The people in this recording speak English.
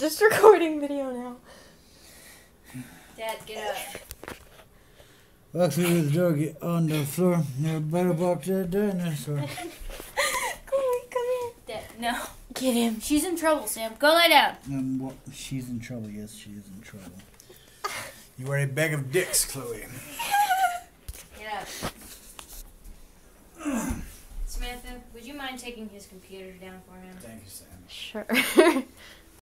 Just recording video now. Dad, get up. Walk through the door, get on the floor. You better walk to the dinosaur. Come here. Dad, no. Get him. She's in trouble, Sam. Go lie down. Well, she's in trouble. Yes, she is in trouble. You are a bag of dicks, Chloe. Get up. Samantha, would you mind taking his computer down for him? Thank you, Sam. Sure.